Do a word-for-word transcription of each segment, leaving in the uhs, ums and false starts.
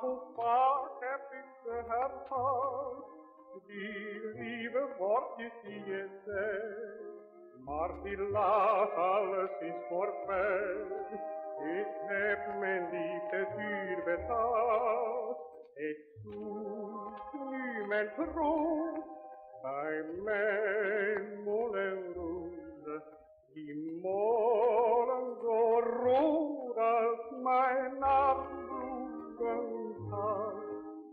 hoe vaak heb ik ze herhaald, die lieve woordjes die je zei. Maar helaas, alles is voorbij. Ik heb mijn liefde duur betaald. Ik zoek nu mijn troost bij mijn molenroze. Die molen zo rood als mijn afbloedend hart.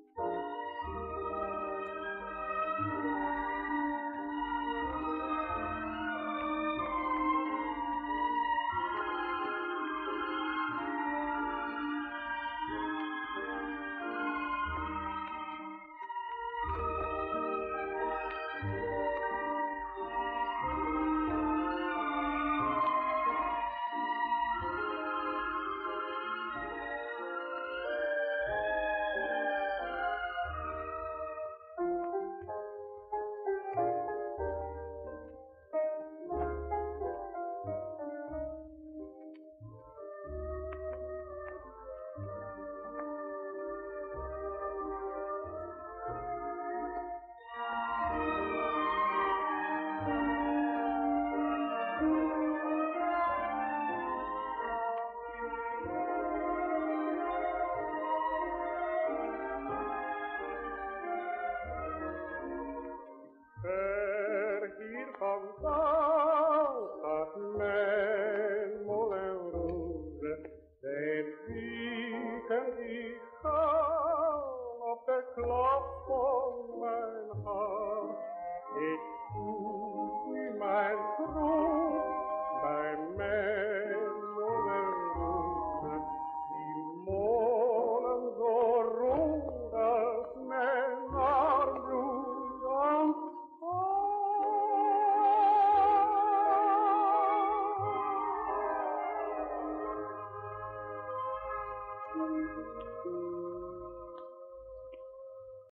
Hier vandaan gaat mijn molenroze, zij vliegen die gaan.